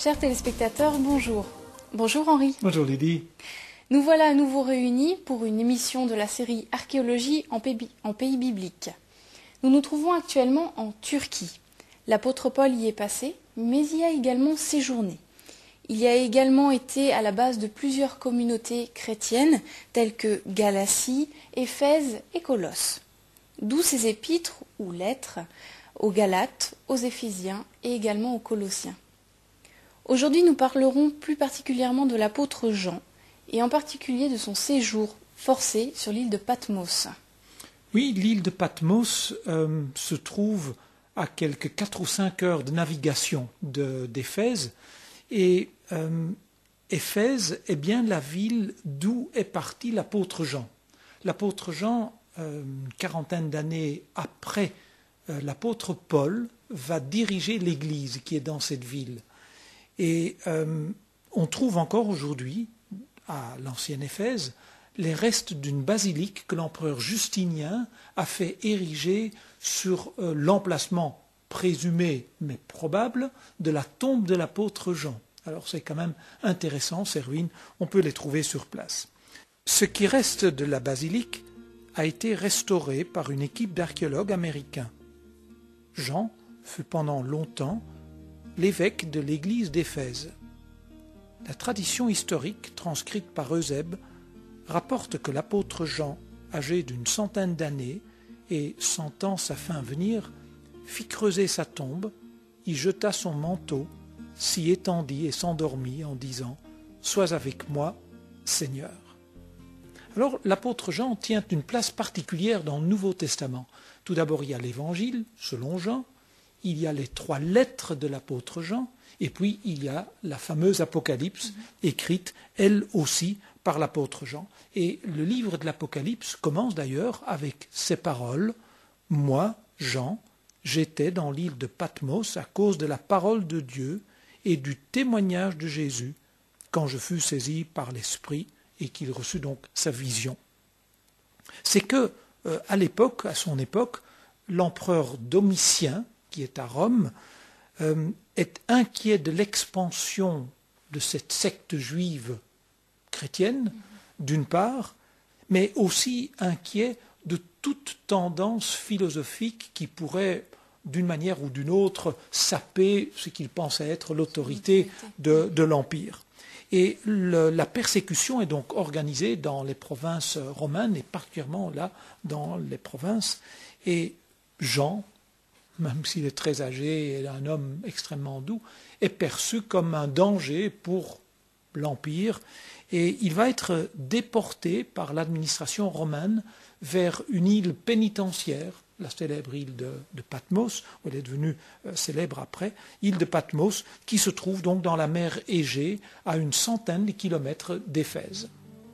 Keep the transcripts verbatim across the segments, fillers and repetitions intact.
Chers téléspectateurs, bonjour. Bonjour Henri. Bonjour Lydie. Nous voilà à nouveau réunis pour une émission de la série Archéologie en pays, en pays biblique. Nous nous trouvons actuellement en Turquie. L'apôtre Paul y est passé, mais y a également séjourné. Il y a également été à la base de plusieurs communautés chrétiennes, telles que Galatie, Éphèse et Colosse. D'où ces épîtres ou lettres aux Galates, aux Éphésiens et également aux Colossiens. Aujourd'hui, nous parlerons plus particulièrement de l'apôtre Jean, et en particulier de son séjour forcé sur l'île de Patmos. Oui, l'île de Patmos euh, se trouve à quelques quatre ou cinq heures de navigation de, d'Éphèse, et euh, Éphèse est bien la ville d'où est parti l'apôtre Jean. L'apôtre Jean, euh, une quarantaine d'années après euh, l'apôtre Paul, va diriger l'église qui est dans cette ville. Et euh, on trouve encore aujourd'hui, à l'ancienne Éphèse, les restes d'une basilique que l'empereur Justinien a fait ériger sur euh, l'emplacement présumé, mais probable, de la tombe de l'apôtre Jean. Alors c'est quand même intéressant, ces ruines, on peut les trouver sur place. Ce qui reste de la basilique a été restauré par une équipe d'archéologues américains. Jean fut pendant longtemps l'évêque de l'église d'Éphèse. La tradition historique transcrite par Eusèbe rapporte que l'apôtre Jean, âgé d'une centaine d'années et sentant sa fin venir, fit creuser sa tombe, y jeta son manteau, s'y étendit et s'endormit en disant « Sois avec moi, Seigneur ». Alors l'apôtre Jean tient une place particulière dans le Nouveau Testament. Tout d'abord, il y a l'Évangile, selon Jean, il y a les trois lettres de l'apôtre Jean, et puis il y a la fameuse Apocalypse, écrite, elle aussi, par l'apôtre Jean. Et le livre de l'Apocalypse commence d'ailleurs avec ces paroles « Moi, Jean, j'étais dans l'île de Patmos à cause de la parole de Dieu et du témoignage de Jésus, quand je fus saisi par l'Esprit et qu'il reçut donc sa vision. » C'est que, euh, à l'époque, à son époque, l'empereur Domitien, qui est à Rome, euh, est inquiet de l'expansion de cette secte juive chrétienne, d'une part, mais aussi inquiet de toute tendance philosophique qui pourrait, d'une manière ou d'une autre, saper ce qu'il pensait être l'autorité de, de l'Empire. Et le, la persécution est donc organisée dans les provinces romaines, et particulièrement là, dans les provinces. Et Jean, même s'il est très âgé et un homme extrêmement doux, est perçu comme un danger pour l'Empire. Et il va être déporté par l'administration romaine vers une île pénitentiaire, la célèbre île de, de Patmos, où elle est devenue euh, célèbre après, île de Patmos, qui se trouve donc dans la mer Égée, à une centaine de kilomètres d'Éphèse.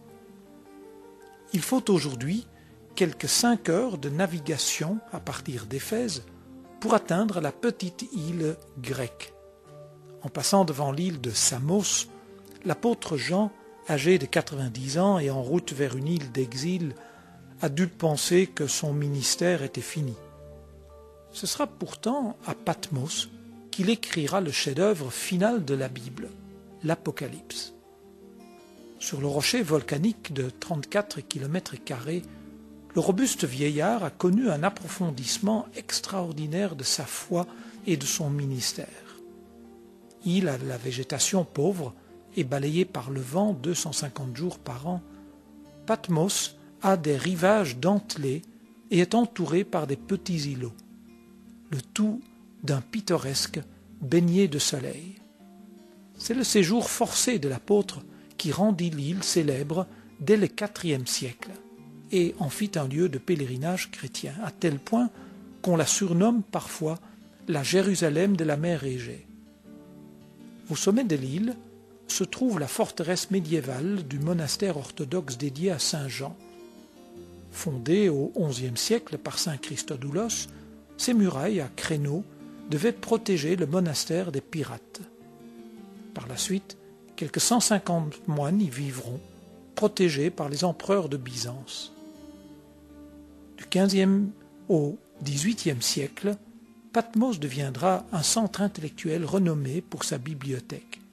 Il faut aujourd'hui quelques cinq heures de navigation à partir d'Éphèse pour atteindre la petite île grecque. En passant devant l'île de Samos, l'apôtre Jean, âgé de quatre-vingt-dix ans et en route vers une île d'exil, a dû penser que son ministère était fini. Ce sera pourtant à Patmos qu'il écrira le chef-d'œuvre final de la Bible, l'Apocalypse. Sur le rocher volcanique de trente-quatre kilomètres carrés, le robuste vieillard a connu un approfondissement extraordinaire de sa foi et de son ministère. Il a la végétation pauvre et balayée par le vent deux cent cinquante jours par an. Patmos a des rivages dentelés et est entouré par des petits îlots, le tout d'un pittoresque baigné de soleil. C'est le séjour forcé de l'apôtre qui rendit l'île célèbre dès le quatrième siècle et en fit un lieu de pèlerinage chrétien, à tel point qu'on la surnomme parfois la Jérusalem de la mer Égée. Au sommet de l'île se trouve la forteresse médiévale du monastère orthodoxe dédié à Saint Jean. Fondée au onzième siècle par saint Christodoulos, ces murailles à créneaux devaient protéger le monastère des pirates. Par la suite, quelques cent cinquante moines y vivront, protégés par les empereurs de Byzance. Du quinzième au dix-huitième siècle, Patmos deviendra un centre intellectuel renommé pour sa bibliothèque.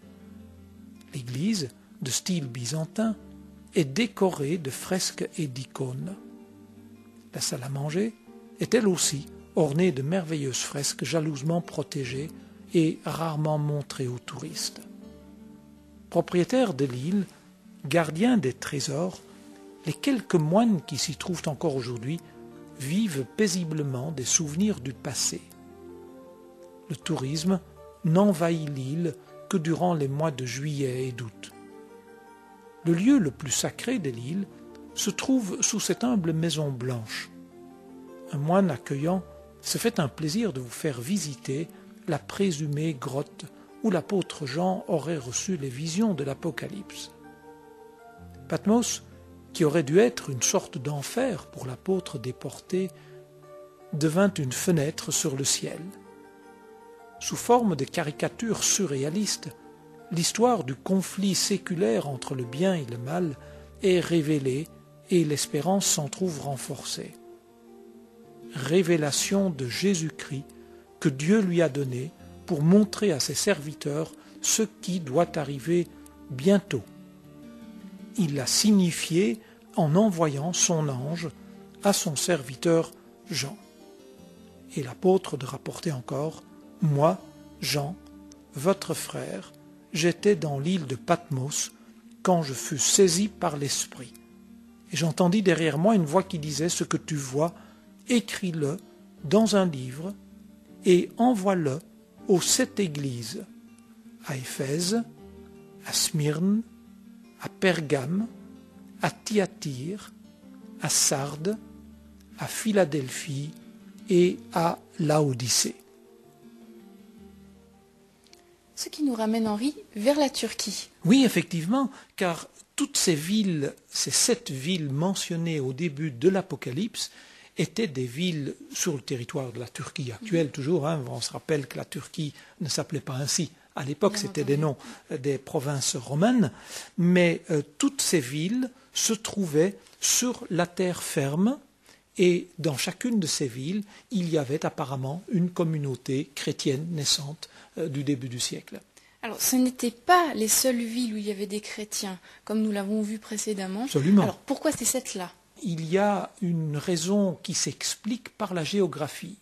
L'église, de style byzantin, est décorée de fresques et d'icônes. La salle à manger est elle aussi ornée de merveilleuses fresques jalousement protégées et rarement montrées aux touristes. Propriétaire de l'île, gardien des trésors, les quelques moines qui s'y trouvent encore aujourd'hui vivent paisiblement des souvenirs du passé. Le tourisme n'envahit l'île que durant les mois de juillet et d'août. Le lieu le plus sacré de l'île se trouve sous cette humble maison blanche. Un moine accueillant se fait un plaisir de vous faire visiter la présumée grotte où l'apôtre Jean aurait reçu les visions de l'Apocalypse. Patmos, qui aurait dû être une sorte d'enfer pour l'apôtre déporté, devint une fenêtre sur le ciel. Sous forme de caricatures surréalistes, l'histoire du conflit séculaire entre le bien et le mal est révélée et l'espérance s'en trouve renforcée. Révélation de Jésus-Christ que Dieu lui a donnée pour montrer à ses serviteurs ce qui doit arriver bientôt. Il l'a signifié en envoyant son ange à son serviteur Jean. Et l'apôtre de rapporter encore « Moi, Jean, votre frère, j'étais dans l'île de Patmos quand je fus saisi par l'Esprit. Et j'entendis derrière moi une voix qui disait « Ce que tu vois, écris-le dans un livre et envoie-le aux sept églises, à Éphèse, à Smyrne, à Pergame, à Thyatire, à Sardes, à Philadelphie et à Laodicée. » Ce qui nous ramène, Henri, vers la Turquie. Oui, effectivement, car toutes ces villes, ces sept villes mentionnées au début de l'Apocalypse, étaient des villes sur le territoire de la Turquie actuelle, toujours. Hein, on se rappelle que la Turquie ne s'appelait pas ainsi. À l'époque, c'était des noms des provinces romaines, mais euh, toutes ces villes se trouvaient sur la terre ferme, et dans chacune de ces villes, il y avait apparemment une communauté chrétienne naissante euh, du début du siècle. Alors, ce n'étaient pas les seules villes où il y avait des chrétiens, comme nous l'avons vu précédemment. Absolument. Alors, pourquoi c'est cette-là ? Il y a une raison qui s'explique par la géographie.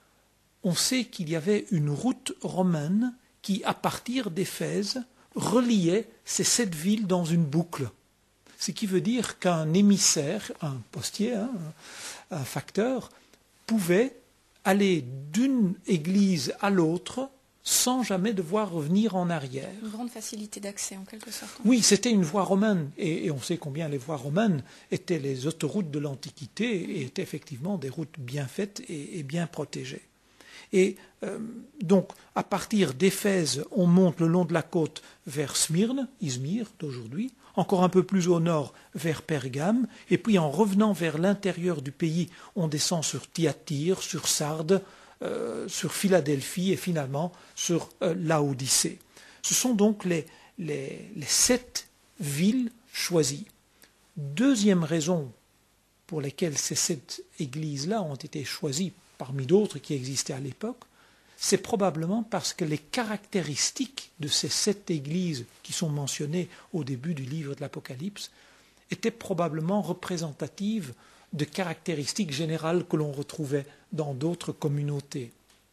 On sait qu'il y avait une route romaine qui, à partir d'Éphèse, reliait ces sept villes dans une boucle. Ce qui veut dire qu'un émissaire, un postier, hein, un facteur, pouvait aller d'une église à l'autre sans jamais devoir revenir en arrière. Une grande facilité d'accès, en quelque sorte. Oui, c'était une voie romaine, et, et on sait combien les voies romaines étaient les autoroutes de l'Antiquité, et étaient effectivement des routes bien faites et, et bien protégées. Et euh, donc, à partir d'Éphèse, on monte le long de la côte vers Smyrne, Izmir d'aujourd'hui, encore un peu plus au nord vers Pergame, et puis en revenant vers l'intérieur du pays, on descend sur Thyatire, sur Sardes, euh, sur Philadelphie et finalement sur euh, Laodicée. Ce sont donc les, les, les sept villes choisies. Deuxième raison pour laquelle ces sept églises-là ont été choisies parmi d'autres qui existaient à l'époque, c'est probablement parce que les caractéristiques de ces sept églises qui sont mentionnées au début du livre de l'Apocalypse étaient probablement représentatives de caractéristiques générales que l'on retrouvait dans d'autres communautés.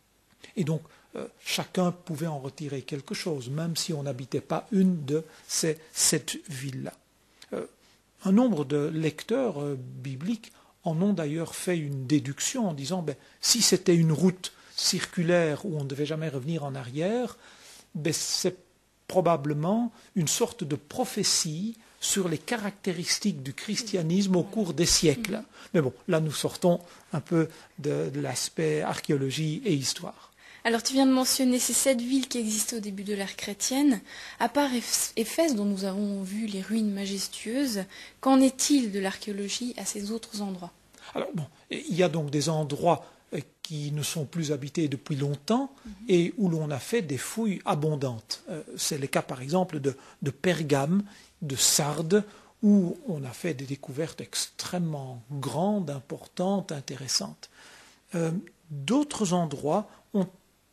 Et donc, euh, chacun pouvait en retirer quelque chose, même si on n'habitait pas une de ces sept villes-là. Euh, un nombre de lecteurs euh, bibliques en ont d'ailleurs fait une déduction en disant ben, si c'était une route circulaire où on ne devait jamais revenir en arrière, ben, c'est probablement une sorte de prophétie sur les caractéristiques du christianisme au cours des siècles. Mais bon, là nous sortons un peu de, de l'aspect archéologie et histoire. Alors tu viens de mentionner ces sept villes qui existaient au début de l'ère chrétienne. À part Éphèse, dont nous avons vu les ruines majestueuses, qu'en est-il de l'archéologie à ces autres endroits ? Alors bon, il y a donc des endroits qui ne sont plus habités depuis longtemps mm-hmm. et où l'on a fait des fouilles abondantes. Euh, c'est le cas par exemple de, de Pergame, de Sardes, où on a fait des découvertes extrêmement grandes, importantes, intéressantes. Euh, d'autres endroits ont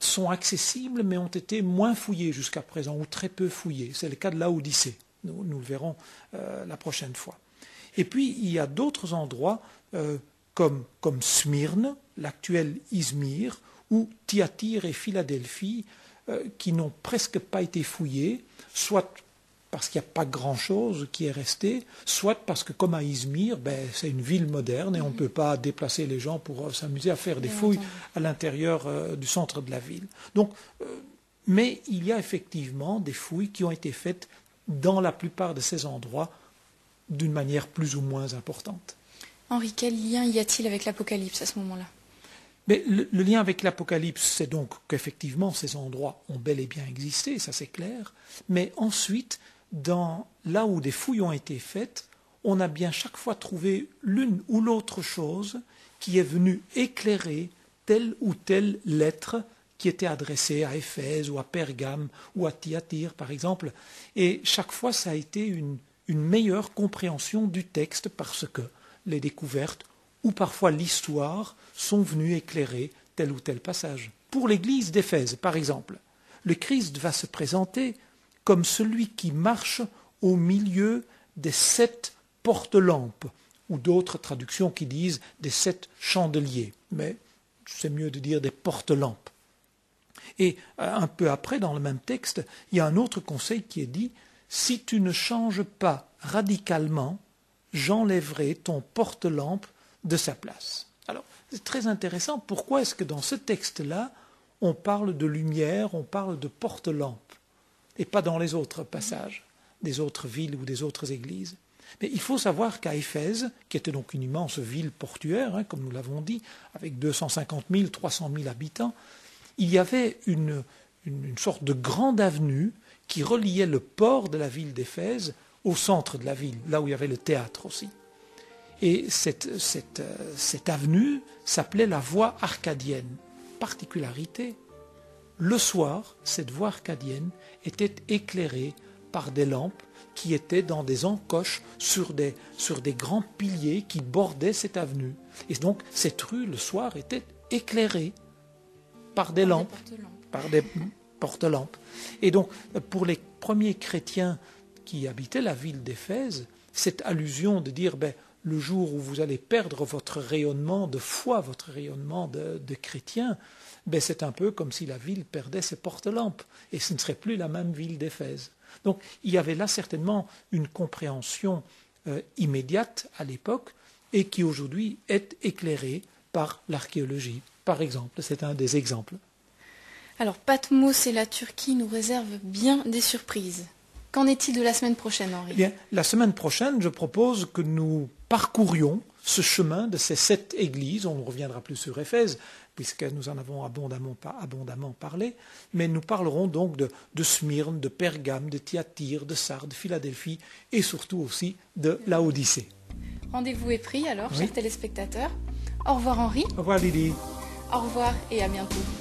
sont accessibles mais ont été moins fouillées jusqu'à présent, ou très peu fouillées. C'est le cas de Laodicée. Nous, nous le verrons euh, la prochaine fois. Et puis, il y a d'autres endroits euh, comme, comme Smyrne, l'actuel Izmir, ou Thyatire et Philadelphie, euh, qui n'ont presque pas été fouillés, soit parce qu'il n'y a pas grand-chose qui est resté, soit parce que, comme à Izmir, ben, c'est une ville moderne et on ne peut pas déplacer les gens pour euh, s'amuser à faire des fouilles à l'intérieur euh, du centre de la ville. Donc, euh, mais il y a effectivement des fouilles qui ont été faites dans la plupart de ces endroits d'une manière plus ou moins importante. Henri, quel lien y a-t-il avec l'Apocalypse à ce moment-là? Mais le, le lien avec l'Apocalypse, c'est donc qu'effectivement ces endroits ont bel et bien existé, ça c'est clair, mais ensuite, dans, là où des fouilles ont été faites, on a bien chaque fois trouvé l'une ou l'autre chose qui est venue éclairer telle ou telle lettre qui était adressée à Éphèse ou à Pergame ou à Thyatire par exemple, et chaque fois ça a été une, une meilleure compréhension du texte parce que les découvertes ou parfois l'histoire sont venues éclairer tel ou tel passage. Pour l'église d'Éphèse, par exemple, le Christ va se présenter comme celui qui marche au milieu des sept porte-lampes, ou d'autres traductions qui disent des sept chandeliers, mais c'est mieux de dire des porte-lampes. Et un peu après, dans le même texte, il y a un autre conseil qui est dit « Si tu ne changes pas radicalement, j'enlèverai ton porte-lampe de sa place. » Alors, c'est très intéressant. Pourquoi est-ce que dans ce texte-là, on parle de lumière, on parle de porte-lampe, et pas dans les autres passages des autres villes ou des autres églises? Mais il faut savoir qu'à Éphèse, qui était donc une immense ville portuaire, hein, comme nous l'avons dit, avec deux cent cinquante mille, trois cent mille habitants, il y avait une, une, une sorte de grande avenue qui reliait le port de la ville d'Éphèse au centre de la ville, là où il y avait le théâtre aussi. Et cette, cette, cette avenue s'appelait la voie arcadienne. Particularité, le soir, cette voie arcadienne était éclairée par des lampes qui étaient dans des encoches sur des, sur des grands piliers qui bordaient cette avenue. Et donc, cette rue, le soir, était éclairée par des par lampes, des par des porte-lampes. Et donc, pour les premiers chrétiens qui habitaient la ville d'Éphèse, cette allusion de dire, ben, le jour où vous allez perdre votre rayonnement de foi, votre rayonnement de, de chrétien, ben c'est un peu comme si la ville perdait ses porte-lampes, et ce ne serait plus la même ville d'Éphèse. Donc il y avait là certainement une compréhension euh, immédiate à l'époque, et qui aujourd'hui est éclairée par l'archéologie. Par exemple, c'est un des exemples. Alors Patmos et la Turquie nous réservent bien des surprises. Qu'en est-il de la semaine prochaine, Henri? Eh bien, la semaine prochaine, je propose que nous parcourions ce chemin de ces sept églises. On ne reviendra plus sur Éphèse, puisque nous en avons abondamment, abondamment parlé, mais nous parlerons donc de, de Smyrne, de Pergame, de Thyatire, de Sardes, de Philadelphie et surtout aussi de Laodicée. Rendez-vous est pris alors, Oui. chers téléspectateurs. Au revoir Henri. Au revoir Lydie. Au revoir et à bientôt.